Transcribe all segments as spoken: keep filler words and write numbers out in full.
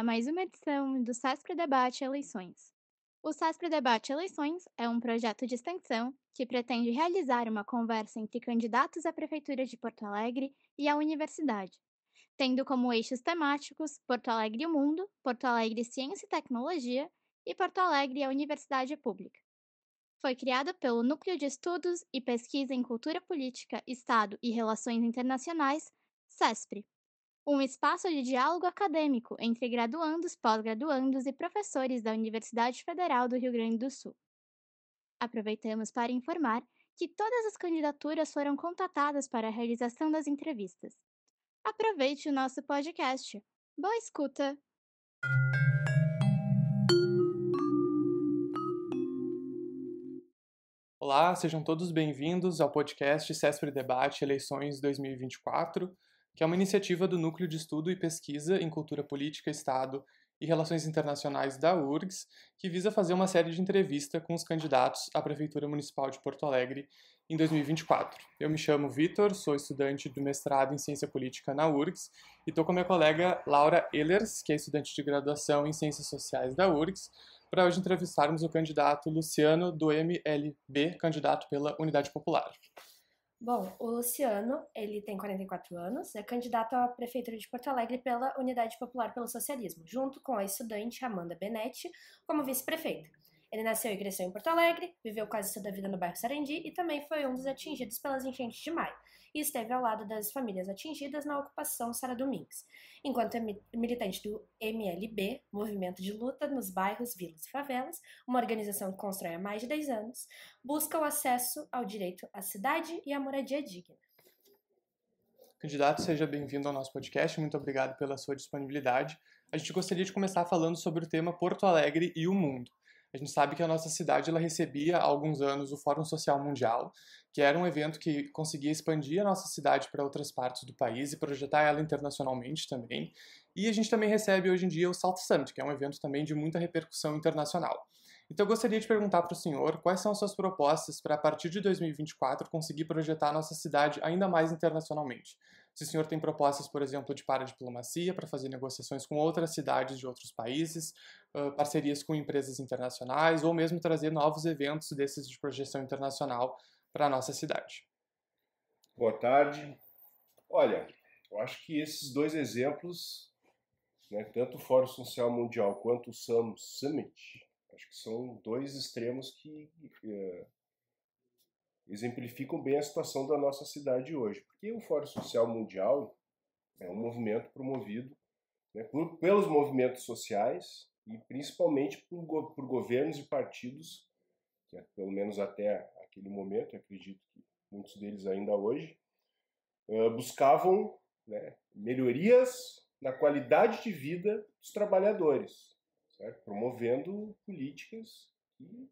a mais uma edição do SESPRO Debate Eleições. O SESPRO Debate Eleições é um projeto de extensão que pretende realizar uma conversa entre candidatos à Prefeitura de Porto Alegre e à Universidade, tendo como eixos temáticos Porto Alegre e o Mundo, Porto Alegre Ciência e Tecnologia e Porto Alegre e a Universidade Pública. Foi criado pelo Núcleo de Estudos e Pesquisa em Cultura Política, Estado e Relações Internacionais, SESPRE, um espaço de diálogo acadêmico entre graduandos, pós-graduandos e professores da Universidade Federal do Rio Grande do Sul. Aproveitamos para informar que todas as candidaturas foram contatadas para a realização das entrevistas. Aproveite o nosso podcast. Boa escuta! Olá, sejam todos bem-vindos ao podcast SESPRE Debate Eleições dois mil e vinte e quatro, que é uma iniciativa do Núcleo de Estudo e Pesquisa em Cultura Política, Estado e Relações Internacionais da U R G S, que visa fazer uma série de entrevistas com os candidatos à Prefeitura Municipal de Porto Alegre em dois mil e vinte e quatro. Eu me chamo Vitor, sou estudante do mestrado em Ciência Política na U R G S e estou com a minha colega Laura Ehlers, que é estudante de graduação em Ciências Sociais da U R G S, para hoje entrevistarmos o candidato Luciano, do M L B, candidato pela Unidade Popular. Bom, o Luciano, ele tem quarenta e quatro anos, é candidato à Prefeitura de Porto Alegre pela Unidade Popular pelo Socialismo, junto com a estudante Amanda Benetti como vice-prefeita. Ele nasceu e cresceu em Porto Alegre, viveu quase toda a vida no bairro Sarandi e também foi um dos atingidos pelas enchentes de maio, e esteve ao lado das famílias atingidas na ocupação Sara Domingues, enquanto é militante do M L B, Movimento de Luta nos Bairros, Vilas e Favelas, uma organização que constrói há mais de dez anos, busca o acesso ao direito à cidade e à moradia digna. Candidato, seja bem-vindo ao nosso podcast, muito obrigado pela sua disponibilidade. A gente gostaria de começar falando sobre o tema Porto Alegre e o Mundo. A gente sabe que a nossa cidade ela recebia há alguns anos o Fórum Social Mundial, que era um evento que conseguia expandir a nossa cidade para outras partes do país e projetar ela internacionalmente também. E a gente também recebe hoje em dia o South Summit, que é um evento também de muita repercussão internacional. Então eu gostaria de perguntar para o senhor quais são as suas propostas para, a partir de dois mil e vinte e quatro, conseguir projetar a nossa cidade ainda mais internacionalmente. Se o senhor tem propostas, por exemplo, de paradiplomacia para fazer negociações com outras cidades de outros países, uh, parcerias com empresas internacionais ou mesmo trazer novos eventos desses de projeção internacional para a nossa cidade. Boa tarde. Olha, eu acho que esses dois exemplos, né, tanto o Fórum Social Mundial quanto o Sam Summit, acho que são dois extremos que é, exemplificam bem a situação da nossa cidade hoje. Porque o Fórum Social Mundial é um movimento promovido, né, por, pelos movimentos sociais e principalmente por, por governos e partidos, que é, pelo menos até aquele momento, eu acredito que muitos deles ainda hoje, uh, buscavam, né, melhorias na qualidade de vida dos trabalhadores, certo? Promovendo políticas que,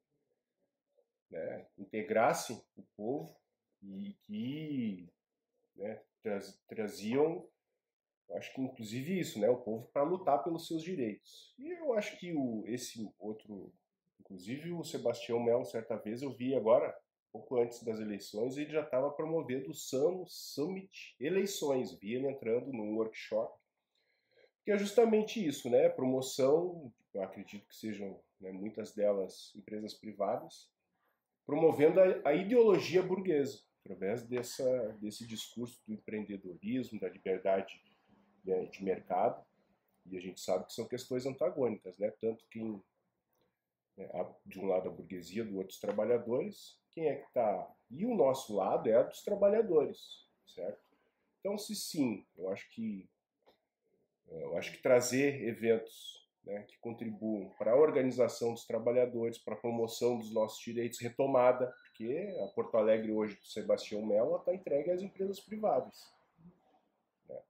né, integrassem o povo e que, né, traz, traziam, acho que inclusive isso, né, o povo para lutar pelos seus direitos. E eu acho que o, esse outro, inclusive o Sebastião Melo, certa vez eu vi agora, pouco antes das eleições, ele já estava promovendo o Sam Summit Eleições, vi ele entrando num workshop, que é justamente isso, né, promoção, eu acredito que sejam, né, muitas delas empresas privadas, promovendo a, a ideologia burguesa, através dessa, desse discurso do empreendedorismo, da liberdade, né, de mercado, e a gente sabe que são questões antagônicas, né, tanto quem, né, de um lado a burguesia, do outro os trabalhadores, quem é que está? E o nosso lado é a dos trabalhadores, certo? Então, se sim, eu acho que eu acho que trazer eventos, né, que contribuam para a organização dos trabalhadores, para a promoção dos nossos direitos, retomada, porque a Porto Alegre hoje do Sebastião Melo está entregue às empresas privadas, né?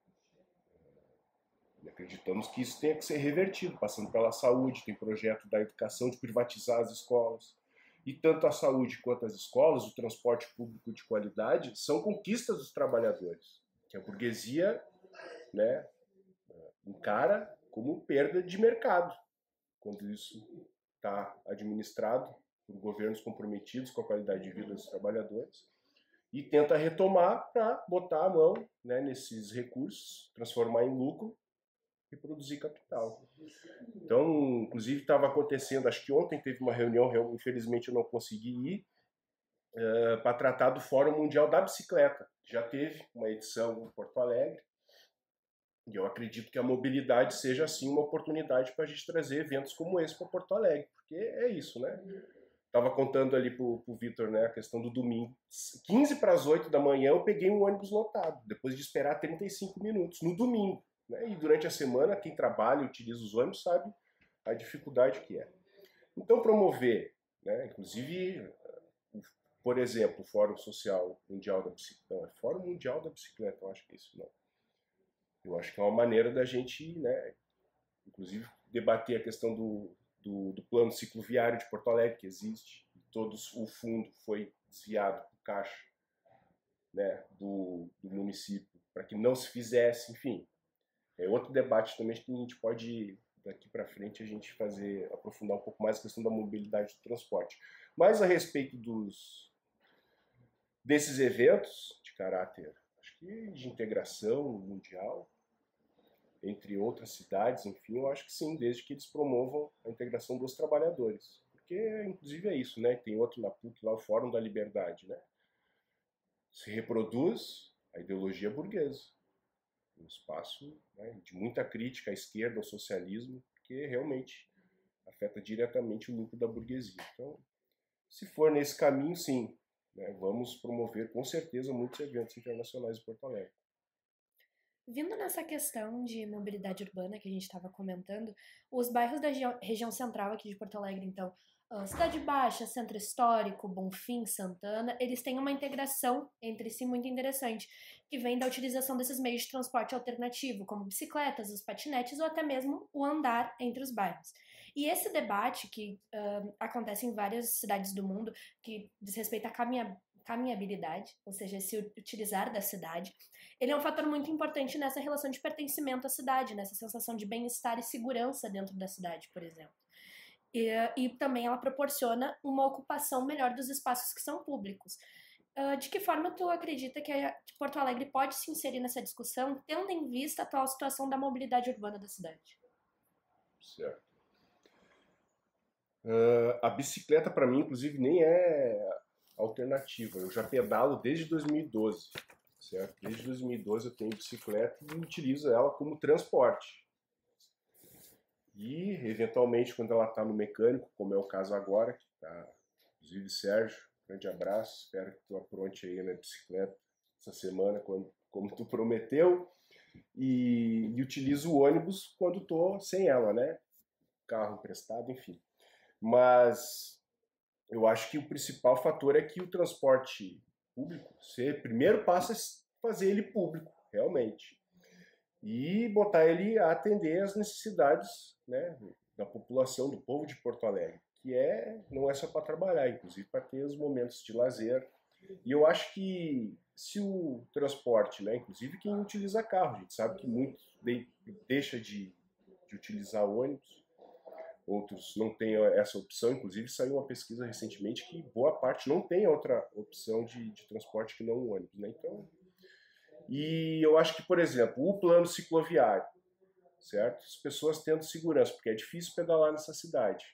E acreditamos que isso tenha que ser revertido, passando pela saúde, tem projeto da educação de privatizar as escolas. E tanto a saúde quanto as escolas, o transporte público de qualidade, são conquistas dos trabalhadores, que a burguesia, né, encara como perda de mercado, quando isso está administrado por governos comprometidos com a qualidade de vida dos trabalhadores, e tenta retomar para botar a mão, né, nesses recursos, transformar em lucro reproduzir capital. Então, inclusive estava acontecendo, acho que ontem teve uma reunião, infelizmente eu não consegui ir, uh, para tratar do Fórum Mundial da Bicicleta. Já teve uma edição em Porto Alegre, e eu acredito que a mobilidade seja, assim, uma oportunidade para a gente trazer eventos como esse para Porto Alegre, porque é isso, né? Estava contando ali para o Vitor, né, a questão do domingo. quinze para as oito da manhã eu peguei um ônibus lotado, depois de esperar trinta e cinco minutos, no domingo. Né? E durante a semana, quem trabalha e utiliza os ônibus sabe a dificuldade que é. Então, promover, né, inclusive, por exemplo, o Fórum Social Mundial da Bicicleta, não, é Fórum Mundial da Bicicleta, eu acho que é isso, não. Eu acho que é uma maneira da gente, né, inclusive, debater a questão do Do, do plano cicloviário de Porto Alegre, que existe, todo o fundo foi desviado para o caixa, né, do, do município, para que não se fizesse, enfim. É outro debate também que a gente pode, daqui para frente, a gente fazer, aprofundar um pouco mais a questão da mobilidade do transporte. Mas a respeito dos, desses eventos de caráter, acho que de integração mundial, entre outras cidades, enfim, eu acho que sim, desde que eles promovam a integração dos trabalhadores. Porque, inclusive, é isso, né? Tem outro na P U C, lá o Fórum da Liberdade, né? Se reproduz a ideologia burguesa. Um espaço, né, de muita crítica à esquerda, ao socialismo, que realmente afeta diretamente o lucro da burguesia. Então, se for nesse caminho, sim, né, vamos promover, com certeza, muitos eventos internacionais em Porto Alegre. Vindo nessa questão de mobilidade urbana que a gente estava comentando, os bairros da região central aqui de Porto Alegre, então, Cidade Baixa, Centro Histórico, Bonfim, Santana, eles têm uma integração entre si muito interessante, que vem da utilização desses meios de transporte alternativo, como bicicletas, os patinetes ou até mesmo o andar entre os bairros. E esse debate que uh, acontece em várias cidades do mundo, que diz respeito à caminha caminhabilidade, ou seja, se utilizar da cidade, ele é um fator muito importante nessa relação de pertencimento à cidade, nessa sensação de bem-estar e segurança dentro da cidade, por exemplo. E, e também ela proporciona uma ocupação melhor dos espaços que são públicos. Uh, de que forma tu acredita que, a, que Porto Alegre pode se inserir nessa discussão, tendo em vista a atual situação da mobilidade urbana da cidade? Certo. Uh, a bicicleta, para mim, inclusive, nem é alternativa. Eu já pedalo desde dois mil e doze, certo? Desde dois mil e doze eu tenho bicicleta e utilizo ela como transporte. E, eventualmente, quando ela está no mecânico, como é o caso agora, que tá, inclusive, Sérgio, grande abraço, espero que tu apronte aí na bicicleta essa semana, quando, como tu prometeu, e, e utilizo o ônibus quando estou sem ela, né? Carro emprestado, enfim. Mas eu acho que o principal fator é que o transporte público, você primeiro passa a fazer ele público, realmente. E botar ele a atender às necessidades, né, da população, do povo de Porto Alegre, que é, não é só para trabalhar, inclusive para ter os momentos de lazer. E eu acho que se o transporte, né, inclusive quem utiliza carro, a gente sabe que muitos de, deixa de, de utilizar ônibus, outros não têm essa opção, inclusive saiu uma pesquisa recentemente que boa parte não tem outra opção de, de transporte que não o ônibus, né? Então, e eu acho que, por exemplo, o plano cicloviário, certo? As pessoas tendo segurança, porque é difícil pedalar nessa cidade.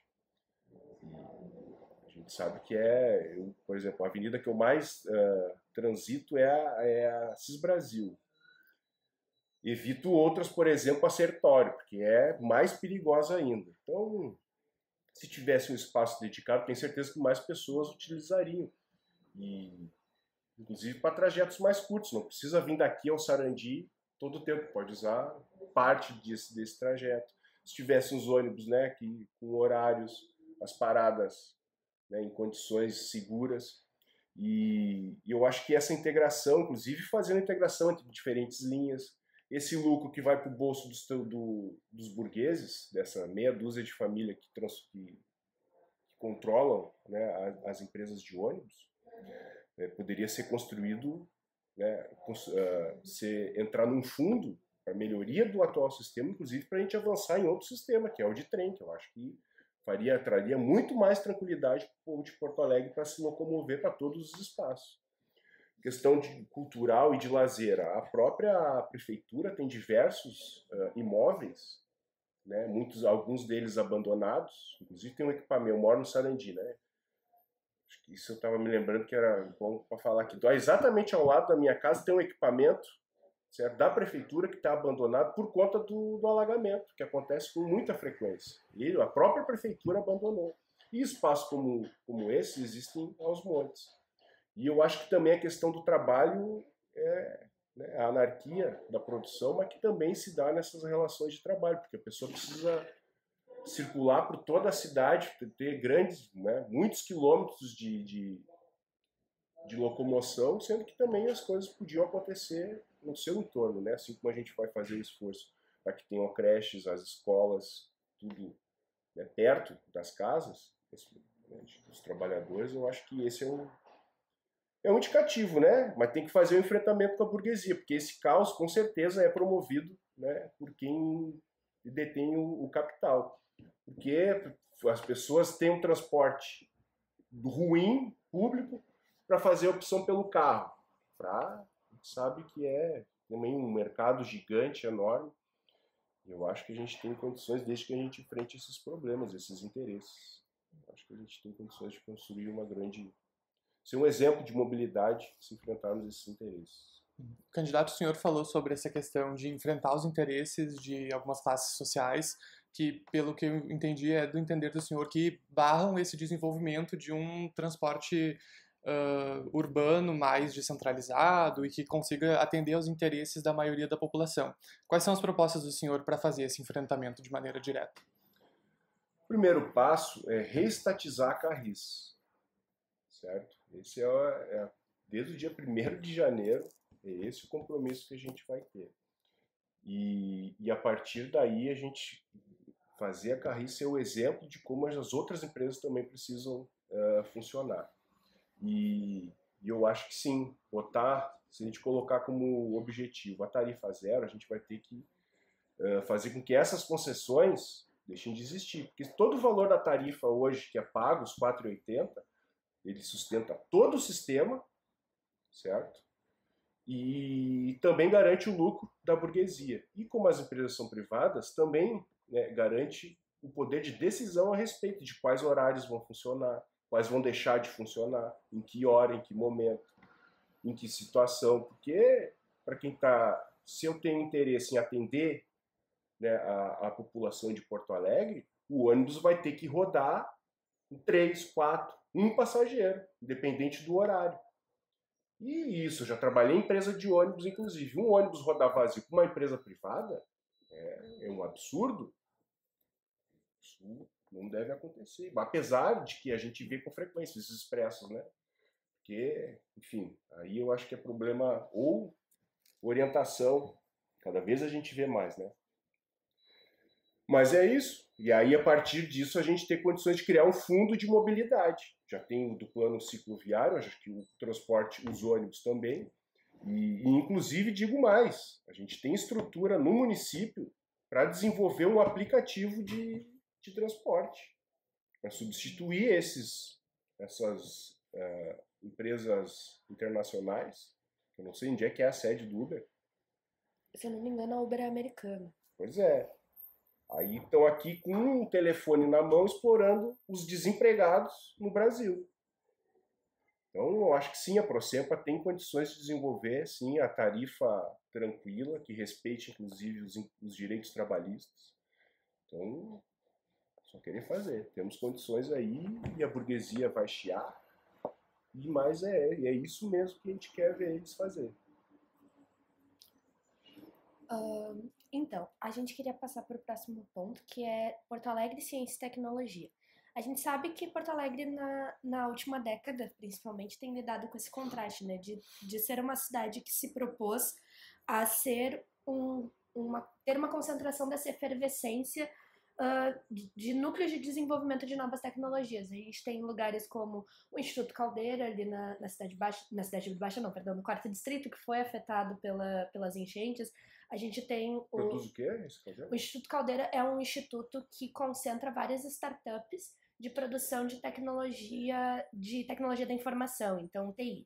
A gente sabe que é, eu, por exemplo, a avenida que eu mais uh, transito é a, é a Cis Brasil. Evito outras, por exemplo, a Sertório, porque é mais perigosa ainda. Então, se tivesse um espaço dedicado, tenho certeza que mais pessoas utilizariam. E, inclusive para trajetos mais curtos, não precisa vir daqui ao Sarandi todo o tempo, pode usar parte desse, desse trajeto. Se tivesse uns ônibus, né, que, com horários, as paradas, né, em condições seguras. E, e eu acho que essa integração, inclusive fazendo integração entre diferentes linhas, esse lucro que vai para o bolso dos, do, dos burgueses, dessa meia dúzia de família que, trans, que, que controlam, né, as, as empresas de ônibus, né, poderia ser construído, né, cons, uh, ser, entrar num fundo para melhoria do atual sistema, inclusive para a gente avançar em outro sistema, que é o de trem, que eu acho que faria, traria muito mais tranquilidade para o povo de Porto Alegre para se locomover para todos os espaços. questão de cultural e de lazer. A própria prefeitura tem diversos uh, imóveis, né, muitos, alguns deles abandonados, inclusive tem um equipamento, eu moro no Sarandi, né? Acho que isso eu estava me lembrando que era bom para falar aqui. Exatamente ao lado da minha casa tem um equipamento, certo, da prefeitura que está abandonado por conta do, do alagamento, que acontece com muita frequência. E a própria prefeitura abandonou. E espaços como, como esse existem aos montes. E eu acho que também a questão do trabalho é, né, a anarquia da produção, mas que também se dá nessas relações de trabalho, porque a pessoa precisa circular por toda a cidade, ter grandes, né, muitos quilômetros de, de, de locomoção, sendo que também as coisas podiam acontecer no seu entorno, né, assim como a gente vai fazer o esforço para que tenham creches, as escolas, tudo, né, perto das casas, né, dos trabalhadores. Eu acho que esse é um É um indicativo, né? Mas tem que fazer o enfrentamento com a burguesia, porque esse caos, com certeza, é promovido, né, por quem detém o, o capital. Porque as pessoas têm um transporte ruim, público, para fazer a opção pelo carro. Pra, a gente sabe que é também um mercado gigante, enorme. Eu acho que a gente tem condições, desde que a gente enfrente esses problemas, esses interesses. Eu acho que a gente tem condições de construir uma grande... ser um exemplo de mobilidade se enfrentarmos esses interesses. Candidato, o senhor falou sobre essa questão de enfrentar os interesses de algumas classes sociais, que, pelo que eu entendi, é do entender do senhor, que barram esse desenvolvimento de um transporte uh, urbano mais descentralizado e que consiga atender aos interesses da maioria da população. Quais são as propostas do senhor para fazer esse enfrentamento de maneira direta? O primeiro passo é reestatizar a Carris, certo? Esse é, é desde o dia primeiro de janeiro, é esse o compromisso que a gente vai ter. E, e a partir daí a gente fazer a Carris ser o exemplo de como as outras empresas também precisam uh, funcionar. E, e eu acho que sim, botar, se a gente colocar como objetivo a tarifa zero, a gente vai ter que uh, fazer com que essas concessões deixem de existir. Porque todo o valor da tarifa hoje que é pago, os quatro reais e oitenta centavos, ele sustenta todo o sistema, certo? E também garante o lucro da burguesia. E como as empresas são privadas, também, né, garante o poder de decisão a respeito de quais horários vão funcionar, quais vão deixar de funcionar, em que hora, em que momento, em que situação. Porque, para quem está... se eu tenho interesse em atender, né, a, a população de Porto Alegre, o ônibus vai ter que rodar em três, quatro, um passageiro, independente do horário. E isso, eu já trabalhei em empresa de ônibus, inclusive. Um ônibus rodar vazio com uma empresa privada é, é um absurdo. Isso não deve acontecer. Apesar de que a gente vê com frequência esses expressos, né? Porque, enfim, aí eu acho que é problema ou orientação. Cada vez a gente vê mais, né? Mas é isso. E aí, a partir disso, a gente tem condições de criar um fundo de mobilidade. Já tem do plano cicloviário, acho que o transporte, os ônibus também. E, e, inclusive, digo mais, a gente tem estrutura no município para desenvolver um aplicativo de, de transporte, para substituir esses, essas uh, empresas internacionais. Eu não sei onde é que é a sede do Uber. Se eu não me engano, a Uber é americana. Pois é. Aí estão aqui com um telefone na mão explorando os desempregados no Brasil. Então, eu acho que sim, a Procempa tem condições de desenvolver, sim, a tarifa tranquila, que respeite, inclusive, os, os direitos trabalhistas. Então, só querer fazer. Temos condições aí e a burguesia vai chiar. E mais é, e é isso mesmo que a gente quer ver eles fazer. Uh, então, a gente queria passar para o próximo ponto, que é Porto Alegre, Ciência e Tecnologia. A gente sabe que Porto Alegre, na, na última década, principalmente, tem lidado com esse contraste, né? De, de ser uma cidade que se propôs a ser um, uma, ter uma concentração dessa efervescência uh, de, de núcleos de desenvolvimento de novas tecnologias. A gente tem lugares como o Instituto Caldeira, ali na, na Cidade Baixa, na Cidade Baixa não, perdão, no quarto distrito, que foi afetado pela, pelas enchentes. A gente tem o... Produz o quê? Esse Caldeira? O Instituto Caldeira é um instituto que concentra várias startups de produção de tecnologia, de tecnologia da informação, então T I.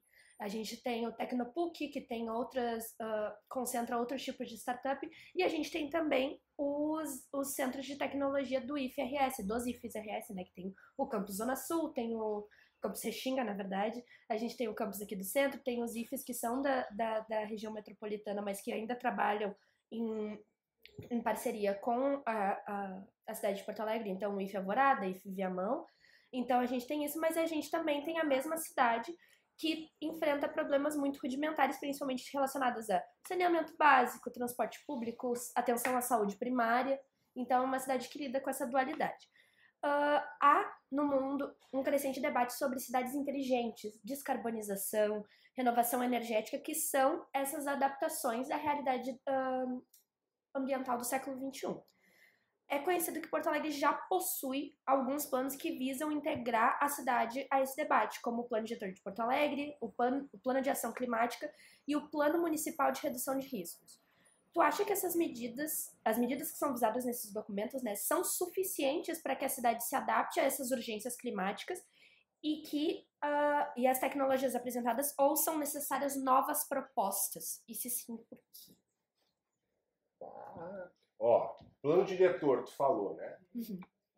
A gente tem o Tecnopuc, que tem outras, uh, concentra outros tipos de startup, e a gente tem também os, os centros de tecnologia do I F R S, dos I F S R S, né, que tem o Campus Zona Sul, tem o Campus Restinga, na verdade, a gente tem o campus aqui do centro, tem os I F S que são da, da, da região metropolitana, mas que ainda trabalham em, em parceria com a, a, a cidade de Porto Alegre, então o I F Alvorada, I F Viamão. Então a gente tem isso, mas a gente também tem a mesma cidade que enfrenta problemas muito rudimentares, principalmente relacionados a saneamento básico, transporte público, atenção à saúde primária. Então é uma cidade que lida com essa dualidade. Uh, há no mundo um crescente debate sobre cidades inteligentes, descarbonização, renovação energética, que são essas adaptações à realidade uh, ambiental do século vinte e um. É conhecido que Porto Alegre já possui alguns planos que visam integrar a cidade a esse debate, como o Plano Diretor de Porto Alegre, o Plano, o Plano de Ação Climática e o Plano Municipal de Redução de Riscos. Tu acha que essas medidas, as medidas que são visadas nesses documentos, né, são suficientes para que a cidade se adapte a essas urgências climáticas e que uh, e as tecnologias apresentadas, ou são necessárias novas propostas? E se sim, por quê? Ah, ó, plano diretor, tu falou, né? Uhum.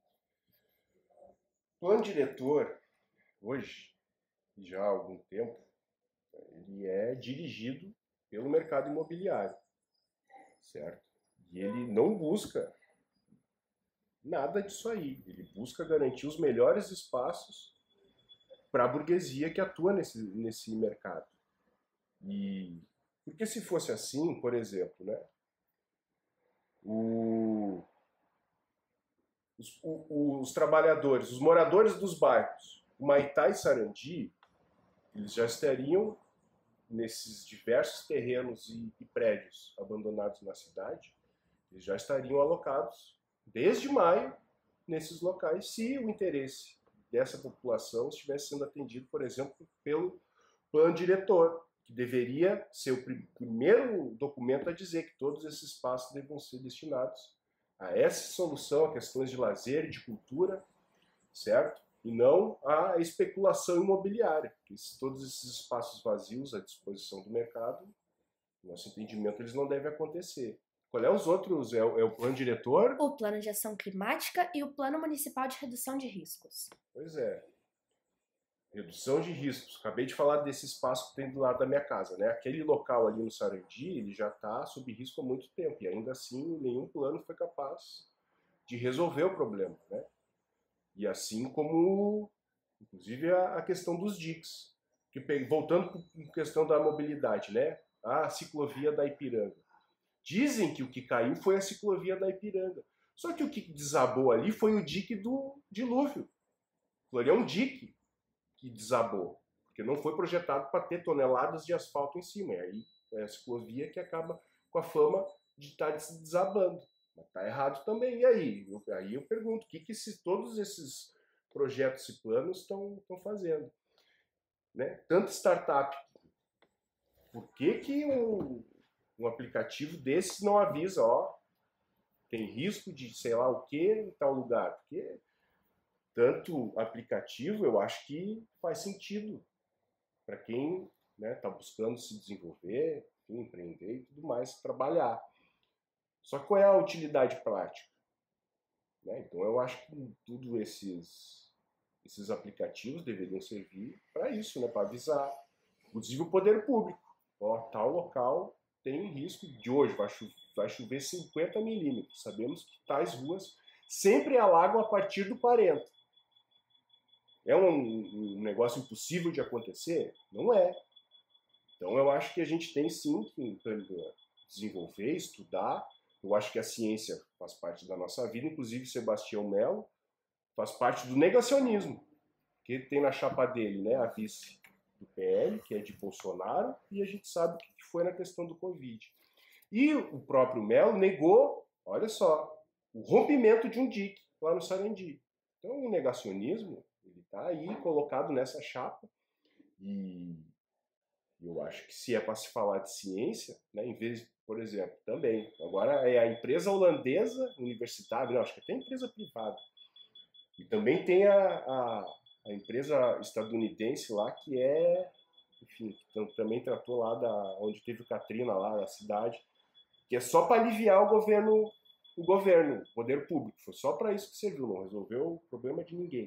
Plano diretor, hoje, já há algum tempo, ele é dirigido pelo mercado imobiliário, certo? E ele não busca nada disso aí. Ele busca garantir os melhores espaços para a burguesia que atua nesse, nesse mercado. E porque se fosse assim, por exemplo, né? O, os, o, os trabalhadores, os moradores dos bairros Humaitá e Sarandi, eles já estariam nesses diversos terrenos e, e prédios abandonados na cidade, eles já estariam alocados desde maio nesses locais, se o interesse dessa população estivesse sendo atendido, por exemplo, pelo plano diretor, que deveria ser o primeiro documento a dizer que todos esses espaços devem ser destinados a essa solução, a questões de lazer e de cultura, certo? E não a especulação imobiliária, porque todos esses espaços vazios à disposição do mercado, no nosso entendimento, eles não devem acontecer. Qual é os outros? É o, é o plano diretor? O Plano de Ação Climática e o Plano Municipal de Redução de Riscos. Pois é. Redução de riscos. Acabei de falar desse espaço que tem do lado da minha casa, né? Aquele local ali no Sarandi, ele já está sob risco há muito tempo. E ainda assim, nenhum plano foi capaz de resolver o problema, né? E assim como, inclusive, a, a questão dos D I Cs. Que, voltando para a questão da mobilidade, né? A ciclovia da Ipiranga. Dizem que o que caiu foi a ciclovia da Ipiranga. Só que o que desabou ali foi o dique do dilúvio. Ali é um dique que desabou, porque não foi projetado para ter toneladas de asfalto em cima. E aí é a ciclovia que acaba com a fama de estar desabando. Mas está errado também. E aí? Eu, aí eu pergunto, o que, que esses, todos esses projetos e planos estão fazendo? Né? Tanto startup. Por que, que um, um aplicativo desse não avisa, ó, tem risco de sei lá o que em tal lugar? Porque tanto aplicativo, eu acho que faz sentido para quem está, né, buscando se desenvolver, enfim, empreender e tudo mais, trabalhar. Só que qual é a utilidade prática? Né? Então eu acho que tudo esses, esses aplicativos deveriam servir para isso, né, para avisar, inclusive o poder público. Ó, tal local tem risco de hoje, vai, cho vai chover cinquenta milímetros. Sabemos que tais ruas sempre alagam a partir do quarenta. É um, um negócio impossível de acontecer? Não é. Então eu acho que a gente tem sim que desenvolver, estudar. Eu acho que a ciência faz parte da nossa vida, inclusive Sebastião Melo faz parte do negacionismo, que tem na chapa dele, né, a vice do P L, que é de Bolsonaro, e a gente sabe o que foi na questão do Covid. E o próprio Melo negou, olha só, o rompimento de um dique lá no Sarandi. Então o negacionismo está aí colocado nessa chapa, e eu acho que se é para se falar de ciência, né, em vez, por exemplo, também, agora é a empresa holandesa universitária, não, acho que até empresa privada, e também tem a, a, a empresa estadunidense lá que é enfim, que também tratou lá da onde teve o Katrina, lá na cidade, que é só para aliviar o governo, o governo, o poder público. Foi só para isso que serviu, não resolveu o problema de ninguém.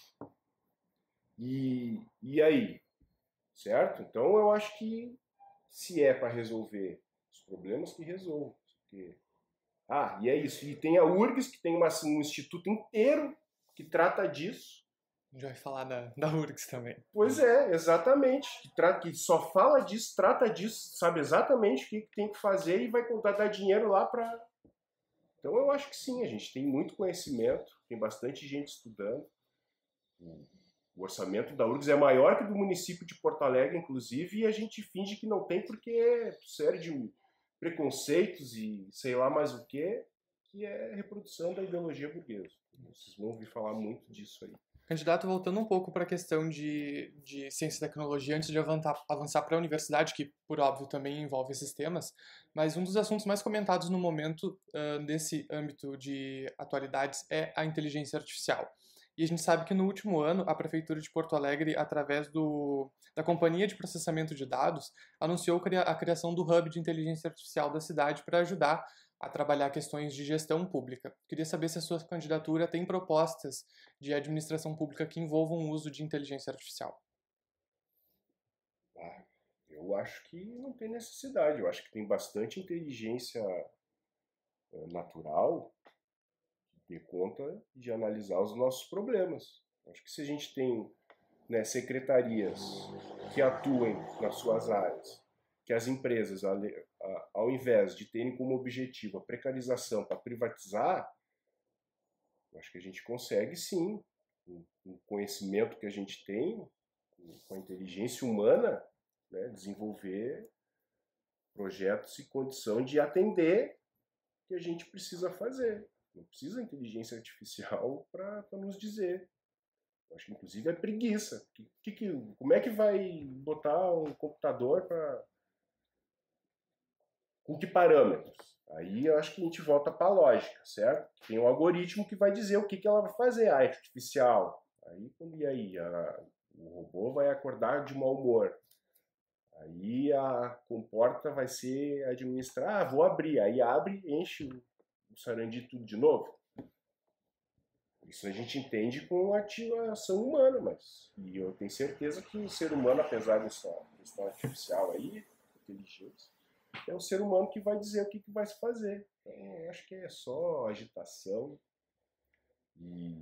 E, e aí? Certo? Então eu acho que se é para resolver os problemas, que resolvam. Porque... Ah, e é isso. E tem a U R G S, que tem uma, um instituto inteiro que trata disso. A gente vai falar da, da U R G S também. Pois é, exatamente. Que, tra... que só fala disso, trata disso, sabe exatamente o que tem que fazer e vai contar, dar dinheiro lá para... Então eu acho que sim, a gente tem muito conhecimento, tem bastante gente estudando. O orçamento da U R G S é maior que o do município de Porto Alegre, inclusive, e a gente finge que não tem porque é série de preconceitos e sei lá mais o que, que é reprodução da ideologia burguesa. Vocês vão ouvir falar muito disso aí. Candidato, voltando um pouco para a questão de, de ciência e tecnologia, antes de avançar, avançar para a universidade, que, por óbvio, também envolve esses temas, mas um dos assuntos mais comentados no momento uh, desse âmbito de atualidades é a inteligência artificial. E a gente sabe que no último ano, a Prefeitura de Porto Alegre, através do, da Companhia de Processamento de Dados, anunciou a criação do Hub de Inteligência Artificial da cidade para ajudar a trabalhar questões de gestão pública. Queria saber se a sua candidatura tem propostas de administração pública que envolvam o uso de inteligência artificial. Ah, eu acho que não tem necessidade. Eu acho que tem bastante inteligência natural que dê conta de analisar os nossos problemas. Eu acho que se a gente tem, né, secretarias que atuem nas suas áreas, que as empresas, ao invés de terem como objetivo a precarização para privatizar, eu acho que a gente consegue sim, com o conhecimento que a gente tem, com a inteligência humana, né, desenvolver projetos e condição de atender o que a gente precisa fazer. Não precisa inteligência artificial para nos dizer. Eu acho que inclusive é preguiça. Que, que, que, como é que vai botar um computador para... Com que parâmetros? Aí eu acho que a gente volta para a lógica, certo? Tem um algoritmo que vai dizer o que, que ela vai fazer, a artificial. Aí, e aí? A, o robô vai acordar de mau humor. Aí a comporta vai ser administrar, ah, vou abrir. Aí abre, enche o sarandi tudo de novo. Isso a gente entende com a ação humana, mas... E eu tenho certeza que o ser humano, apesar dessa questão artificial aí, inteligência, é o ser humano que vai dizer o que, que vai se fazer. Então, eu acho que é só agitação. E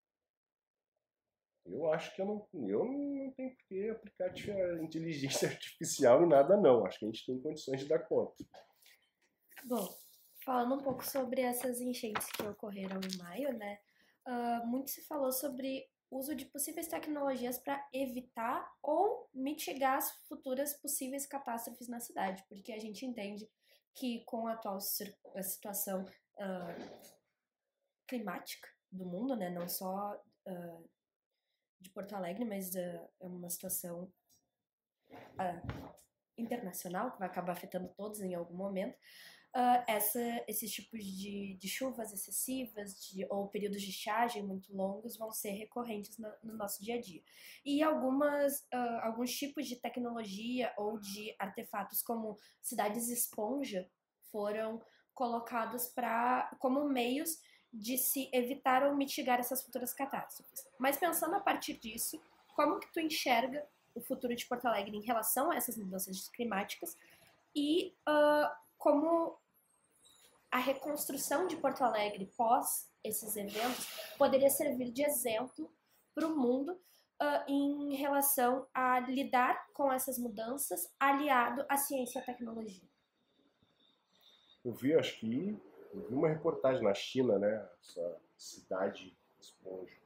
eu acho que eu não, eu não tenho por que aplicar inteligência artificial em nada, não. Acho que a gente tem condições de dar conta. Bom, falando um pouco sobre essas enchentes que ocorreram em maio, né? Uh, muito se falou sobre uso de possíveis tecnologias para evitar ou mitigar as futuras possíveis catástrofes na cidade, porque a gente entende que com a atual a situação uh, climática do mundo, né, não só uh, de Porto Alegre, mas uh, é uma situação uh, internacional que vai acabar afetando todos em algum momento. Uh, essa, esses tipos de, de chuvas excessivas de, ou períodos de estiagem muito longos vão ser recorrentes no, no nosso dia a dia. E algumas, uh, alguns tipos de tecnologia ou de artefatos como cidades esponja foram colocados pra, como meios de se evitar ou mitigar essas futuras catástrofes. Mas pensando a partir disso, como que tu enxerga o futuro de Porto Alegre em relação a essas mudanças climáticas e uh, como a reconstrução de Porto Alegre pós esses eventos poderia servir de exemplo para o mundo uh, em relação a lidar com essas mudanças aliado à ciência e à tecnologia? Eu vi, acho que, eu vi uma reportagem na China, né? Essa cidade esponja.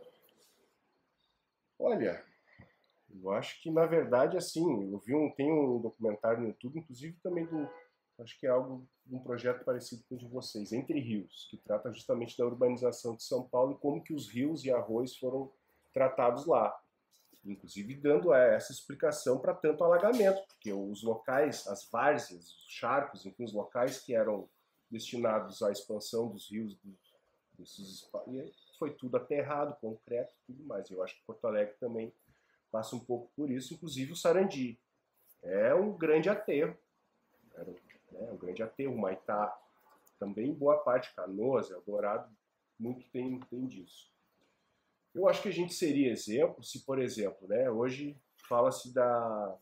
Olha, eu acho que, na verdade, assim, eu vi um, tem um documentário no YouTube, inclusive também do, acho que é algo, um projeto parecido com o de vocês, Entre Rios, que trata justamente da urbanização de São Paulo e como que os rios e arroios foram tratados lá. Inclusive dando essa explicação para tanto alagamento, porque os locais, as várzeas, os charcos, enfim, os locais que eram destinados à expansão dos rios, desses, foi tudo aterrado, concreto e tudo mais. Eu acho que Porto Alegre também passa um pouco por isso, inclusive o Sarandi. É um grande aterro, era um, né, um grande aterro, Maitá, também boa parte, Canoas, Eldorado, muito tem, tem disso. Eu acho que a gente seria exemplo se, por exemplo, né, hoje fala-se da,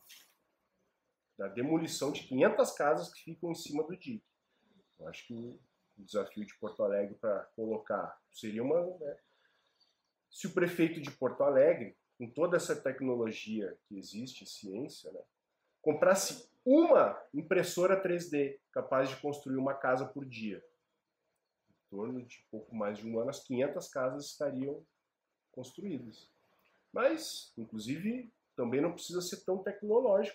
da demolição de quinhentas casas que ficam em cima do dique. Eu acho que o desafio de Porto Alegre para colocar seria uma... Né, se o prefeito de Porto Alegre, com toda essa tecnologia que existe, ciência, né, comprasse uma impressora três D capaz de construir uma casa por dia, em torno de pouco mais de um ano, as quinhentas casas estariam construídas. Mas, inclusive, também não precisa ser tão tecnológico.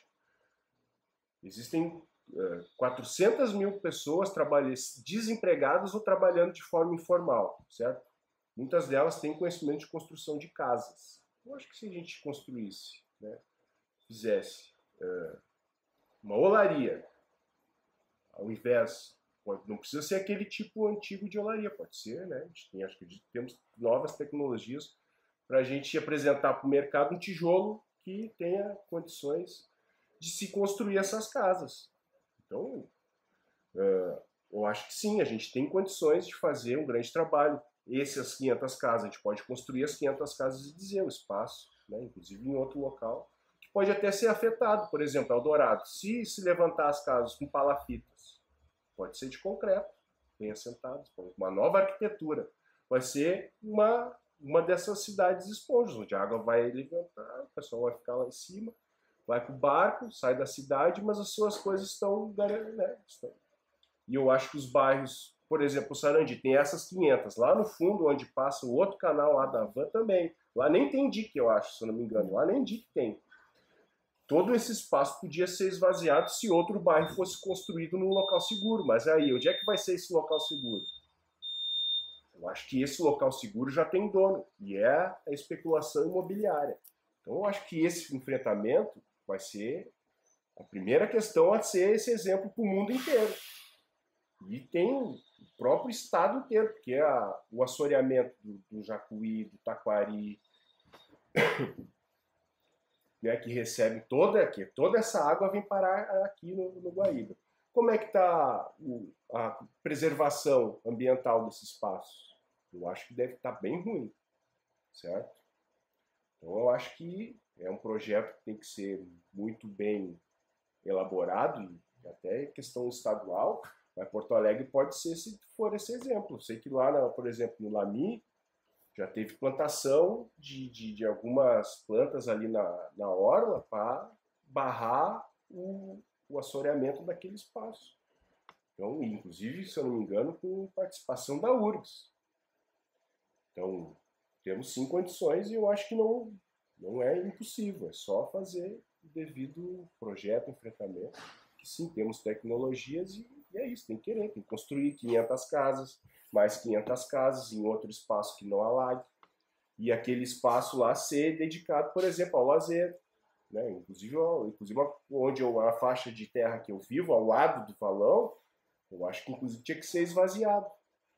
Existem uh, quatrocentas mil pessoas desempregadas ou trabalhando de forma informal, certo? Muitas delas têm conhecimento de construção de casas. Eu acho que se a gente construísse, né, fizesse uh, uma olaria, ao invés, pode, não precisa ser aquele tipo antigo de olaria, pode ser, né? A gente tem, acho que temos novas tecnologias para a gente apresentar para o mercado um tijolo que tenha condições de se construir essas casas. Então, uh, eu acho que sim, a gente tem condições de fazer um grande trabalho. Essas quinhentas casas, a gente pode construir as quinhentas casas e dizer o espaço, né, inclusive em outro local, que pode até ser afetado. Por exemplo, Eldorado, se se levantar as casas com palafitas, pode ser de concreto, bem assentadas, uma nova arquitetura. Vai ser uma, uma dessas cidades esponjas, onde a água vai levantar, o pessoal vai ficar lá em cima, vai para o barco, sai da cidade, mas as suas coisas estão, né, estão. E eu acho que os bairros, por exemplo, o Sarandi tem essas quinhentas. Lá no fundo, onde passa o outro canal lá da Van também. Lá nem tem dique, eu acho, se eu não me engano. Lá nem dique tem. Todo esse espaço podia ser esvaziado se outro bairro fosse construído num local seguro. Mas aí, onde é que vai ser esse local seguro? Eu acho que esse local seguro já tem dono. E é a especulação imobiliária. Então, eu acho que esse enfrentamento vai ser a primeira questão a ser esse exemplo para o mundo inteiro. E tem o próprio estado inteiro, porque a, o assoreamento do, do Jacuí, do Taquari, né, que recebe toda, que toda essa água vem parar aqui no, no Guaíba. Como é que está a preservação ambiental desse espaço? Eu acho que deve estar bem ruim, certo? Então eu acho que é um projeto que tem que ser muito bem elaborado, e até questão estadual. Mas Porto Alegre pode ser, se for esse exemplo. Eu sei que lá, por exemplo, no Lami, já teve plantação de, de, de algumas plantas ali na, na orla para barrar o, o assoreamento daquele espaço. Então, inclusive, se eu não me engano, com participação da U R G S. Então, temos sim condições e eu acho que não, não é impossível. É só fazer o devido projeto, enfrentamento. Que sim, temos tecnologias e E é isso, tem que querer, tem que construir quinhentas casas, mais quinhentas casas em outro espaço que não alague. E aquele espaço lá ser dedicado, por exemplo, ao lazer. Né? Inclusive, inclusive onde eu, a faixa de terra que eu vivo, ao lado do valão, eu acho que inclusive tinha que ser esvaziado.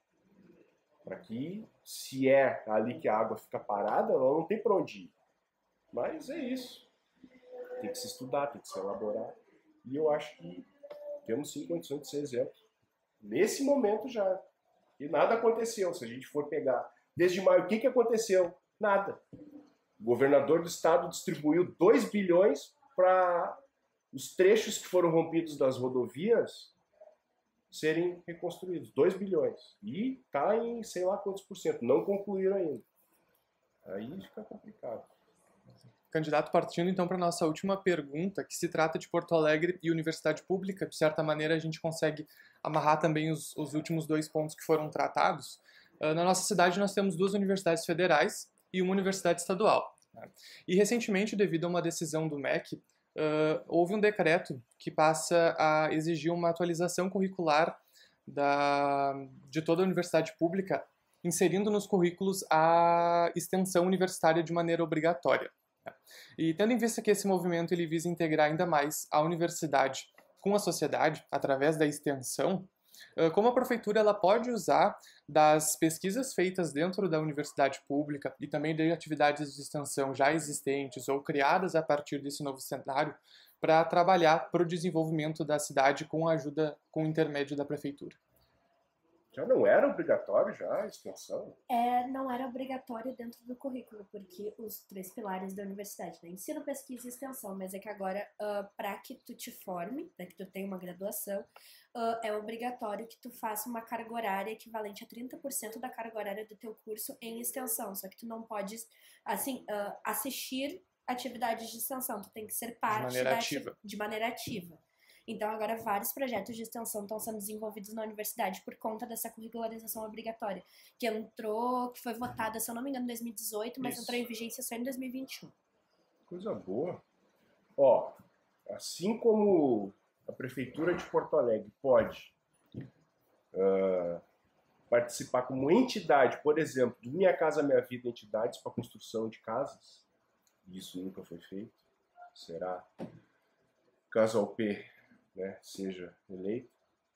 Para que, se é ali que a água fica parada, ela não tem para onde ir. Mas é isso. Tem que se estudar, tem que se elaborar. E eu acho que temos sim condições de ser exemplo. Nesse momento já. E nada aconteceu. Se a gente for pegar desde maio, o que, que aconteceu? Nada. O governador do estado distribuiu dois bilhões para os trechos que foram rompidos das rodovias serem reconstruídos. dois bilhões. E está em sei lá quantos por cento. Não concluíram ainda. Aí fica complicado. Candidato, partindo então para a nossa última pergunta, que se trata de Porto Alegre e universidade pública, de certa maneira a gente consegue amarrar também os, os últimos dois pontos que foram tratados. Uh, na nossa cidade nós temos duas universidades federais e uma universidade estadual. Né? E recentemente, devido a uma decisão do M E C, uh, houve um decreto que passa a exigir uma atualização curricular da, de toda a universidade pública, inserindo nos currículos a extensão universitária de maneira obrigatória. E tendo em vista que esse movimento ele visa integrar ainda mais a universidade com a sociedade através da extensão, uh, como a prefeitura ela pode usar das pesquisas feitas dentro da universidade pública e também de atividades de extensão já existentes ou criadas a partir desse novo cenário para trabalhar para o desenvolvimento da cidade com a ajuda, com o intermédio da prefeitura. Já não era obrigatório já a extensão? É, não era obrigatório dentro do currículo, porque os três pilares da universidade, né? Ensino, pesquisa e extensão, mas é que agora, uh, para que tu te forme, para que tu tenha uma graduação, uh, é obrigatório que tu faça uma carga horária equivalente a trinta por cento da carga horária do teu curso em extensão, só que tu não pode, assim, uh, assistir atividades de extensão, tu tem que ser parte de maneira da ativa. de maneira ativa. Então, agora, vários projetos de extensão estão sendo desenvolvidos na universidade por conta dessa curricularização obrigatória, que entrou, que foi votada, se eu não me engano, em dois mil e dezoito, mas Isso. entrou em vigência só em dois mil e vinte e um. Coisa boa. Ó, assim como a Prefeitura de Porto Alegre pode uh, participar como entidade, por exemplo, do Minha Casa Minha Vida Entidades para construção de casas, isso nunca foi feito, será caso ao P, né, seja eleito.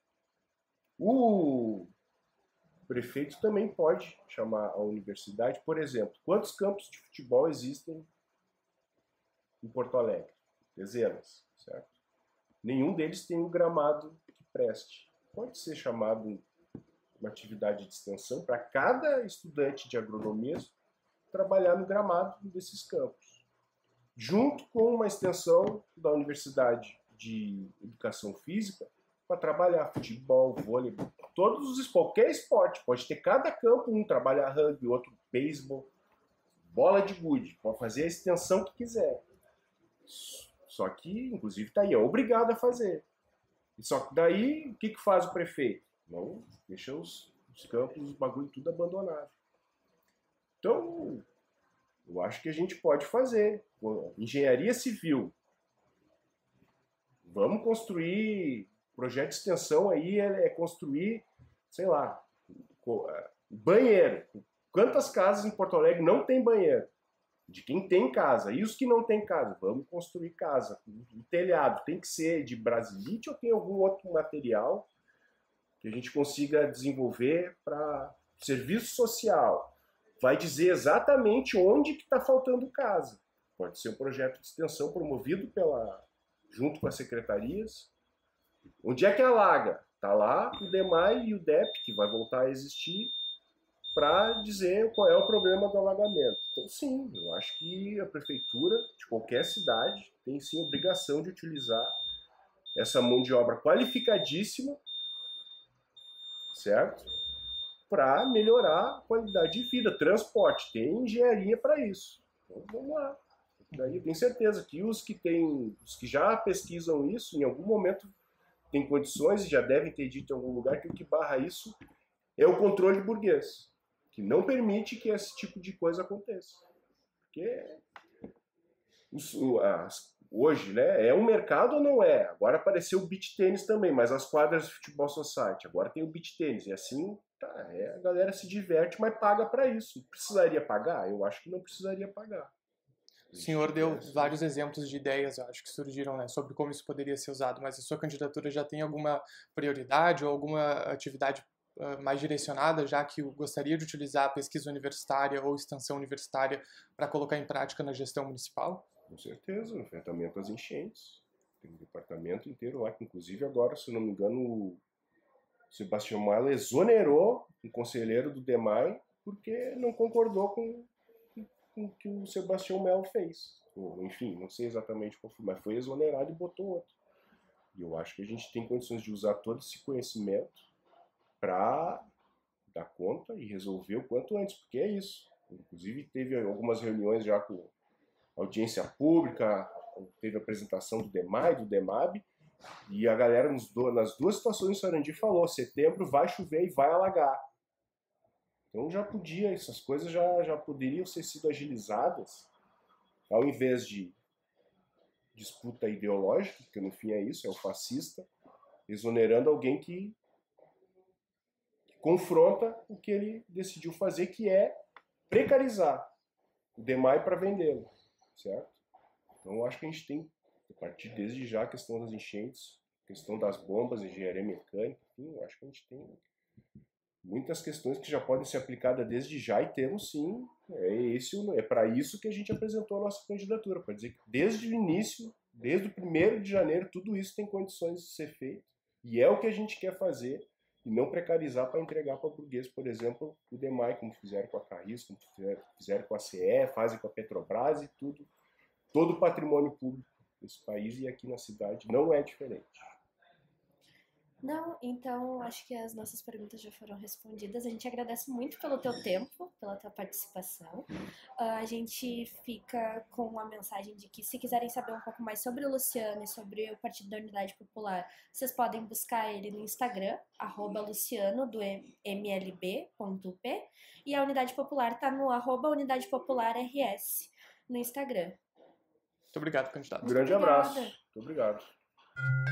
O prefeito também pode chamar a universidade, por exemplo, quantos campos de futebol existem em Porto Alegre? Dezenas, certo? Nenhum deles tem um gramado que preste. Pode ser chamado uma atividade de extensão para cada estudante de agronomia trabalhar no gramado desses campos, junto com uma extensão da Universidade de Educação Física para trabalhar futebol, vôlei, todos os qualquer esporte. Pode ter cada campo, um trabalhar rugby, outro beisebol, bola de gude, pode fazer a extensão que quiser. Só que, inclusive, está aí, é obrigado a fazer. Só que daí, o que, que faz o prefeito? Não, deixa os, os campos, os bagulho tudo abandonado. Então, eu acho que a gente pode fazer. Engenharia civil. Vamos construir, projeto de extensão aí é construir, sei lá, banheiro. Quantas casas em Porto Alegre não tem banheiro? De quem tem casa. E os que não tem casa? Vamos construir casa. O telhado tem que ser de brasilite ou tem algum outro material que a gente consiga desenvolver para serviço social? Vai dizer exatamente onde que está faltando casa. Pode ser um projeto de extensão promovido pela... junto com as secretarias. Onde é que alaga? Está lá o DEMAI e o D E P, que vai voltar a existir, para dizer qual é o problema do alagamento. Então, sim, eu acho que a prefeitura de qualquer cidade tem, sim, a obrigação de utilizar essa mão de obra qualificadíssima, certo? Para melhorar a qualidade de vida. Transporte, tem engenharia para isso. Então, vamos lá. Daí eu tenho certeza que os que têm, os que já pesquisam isso, em algum momento têm condições e já devem ter dito em algum lugar que o que barra isso é o controle burguês, que não permite que esse tipo de coisa aconteça. Porque os, as, hoje, né, é um mercado ou não é? Agora apareceu o beach tênis também, mas as quadras de futebol society, agora tem o beach tênis, e assim tá, é, a galera se diverte, mas paga para isso. Precisaria pagar? Eu acho que não precisaria pagar. O senhor deu vários exemplos de ideias, eu acho que surgiram, né, sobre como isso poderia ser usado, mas a sua candidatura já tem alguma prioridade ou alguma atividade uh, mais direcionada, já que gostaria de utilizar a pesquisa universitária ou extensão universitária para colocar em prática na gestão municipal? Com certeza, no enfrentamento às enchentes. Tem um departamento inteiro lá, que inclusive agora, se não me engano, o Sebastião Melo exonerou um conselheiro do DEMAI porque não concordou com com o que o Sebastião Melo fez. Ou, enfim, não sei exatamente qual foi, mas foi exonerado e botou outro. E eu acho que a gente tem condições de usar todo esse conhecimento para dar conta e resolver o quanto antes, porque é isso. Inclusive teve algumas reuniões já com audiência pública, teve a apresentação do DEMAI, do DEMAB, e a galera nos do, nas duas situações do Sarandi falou, setembro vai chover e vai alagar. Então já podia, essas coisas já, já poderiam ser sido agilizadas, ao invés de disputa ideológica, que no fim é isso, é o fascista, exonerando alguém que, que confronta o que ele decidiu fazer, que é precarizar o DEMAI para vendê-lo, certo? Então eu acho que a gente tem, a partir desde já, a questão das enchentes, questão das bombas, engenharia mecânica, enfim, eu acho que a gente tem muitas questões que já podem ser aplicadas desde já e temos sim, é, esse, é para isso que a gente apresentou a nossa candidatura, para dizer que desde o início, desde o primeiro de janeiro, tudo isso tem condições de ser feito e é o que a gente quer fazer e não precarizar para entregar para o burguês, por exemplo, o DEMAI, como fizeram com a Carris, como fizeram, fizeram com a C E, fazem com a Petrobras e tudo, todo o patrimônio público desse país e aqui na cidade não é diferente. Não, então acho que as nossas perguntas já foram respondidas. A gente agradece muito pelo teu tempo, pela tua participação. Uh, a gente fica com a mensagem de que se quiserem saber um pouco mais sobre o Luciano e sobre o Partido da Unidade Popular, vocês podem buscar ele no Instagram, arroba Luciano, do M L B ponto U P, e a Unidade Popular está no arroba Unidade Popular R S no Instagram. Muito obrigado, candidato. Um grande abraço. Muito obrigado.